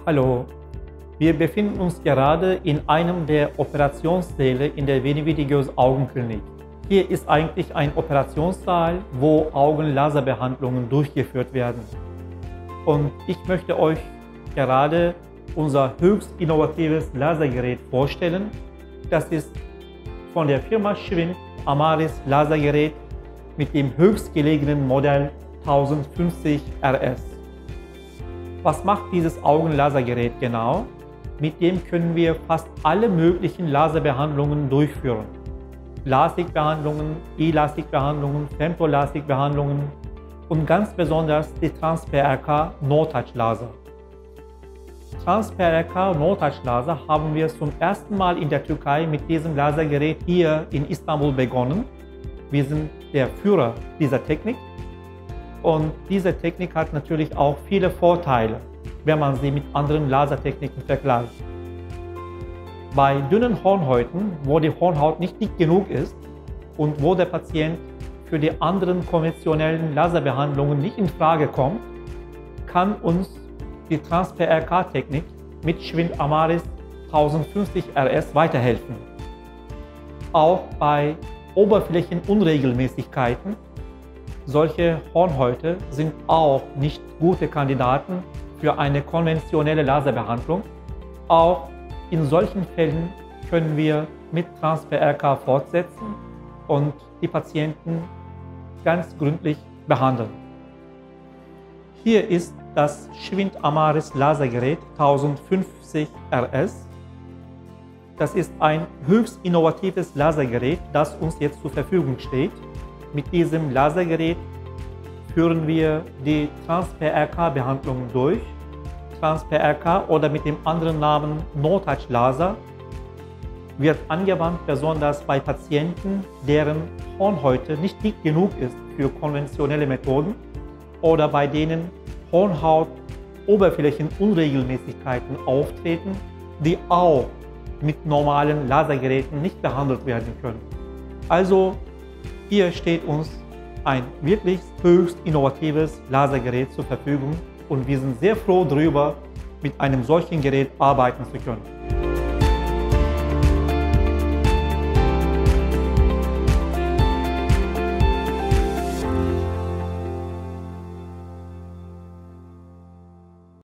Hallo, wir befinden uns gerade in einem der Operationssäle in der Veni-Vidi-Gyos Augenklinik. Hier ist eigentlich ein Operationssaal, wo Augenlaserbehandlungen durchgeführt werden. Und ich möchte euch gerade unser höchst innovatives Lasergerät vorstellen. Das ist von der Firma Schwind Amaris Lasergerät mit dem höchstgelegenen Modell 1050 RS. Was macht dieses Augenlasergerät genau? Mit dem können wir fast alle möglichen Laserbehandlungen durchführen. LASIK-Behandlungen, E-LASIK-Behandlungen, Femto-LASIK-Behandlungen und ganz besonders die Trans-PRK No-Touch-Laser. Trans-PRK No-Touch-Laser haben wir zum ersten Mal in der Türkei mit diesem Lasergerät hier in Istanbul begonnen. Wir sind der Führer dieser Technik. Und diese Technik hat natürlich auch viele Vorteile, wenn man sie mit anderen Lasertechniken vergleicht. Bei dünnen Hornhäuten, wo die Hornhaut nicht dick genug ist und wo der Patient für die anderen konventionellen Laserbehandlungen nicht in Frage kommt, kann uns die Trans-PRK-Technik mit Schwind Amaris 1050 RS weiterhelfen. Auch bei Oberflächenunregelmäßigkeiten. Solche Hornhäute sind auch nicht gute Kandidaten für eine konventionelle Laserbehandlung. Auch in solchen Fällen können wir mit Trans-PRK fortsetzen und die Patienten ganz gründlich behandeln. Hier ist das Schwind Amaris Lasergerät 1050 RS. Das ist ein höchst innovatives Lasergerät, das uns jetzt zur Verfügung steht. Mit diesem Lasergerät führen wir die Trans-PRK-Behandlung durch. Trans-PRK oder mit dem anderen Namen No-Touch-Laser wird angewandt besonders bei Patienten, deren Hornhäute nicht dick genug ist für konventionelle Methoden oder bei denen Hornhaut-Oberflächenunregelmäßigkeiten auftreten, die auch mit normalen Lasergeräten nicht behandelt werden können. Also hier steht uns ein wirklich höchst innovatives Lasergerät zur Verfügung und wir sind sehr froh darüber, mit einem solchen Gerät arbeiten zu können.